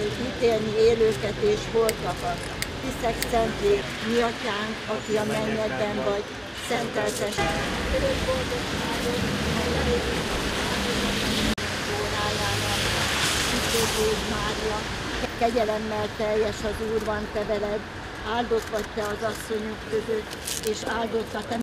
ítélni élőket és holtakat. Hiszek szentlét, mi atyánk, aki a mennyekben vagy, szenteltesd. Mária, kegyelemmel teljes az Úr van te veled, áldott vagy te az asszonyok között, és áldott a te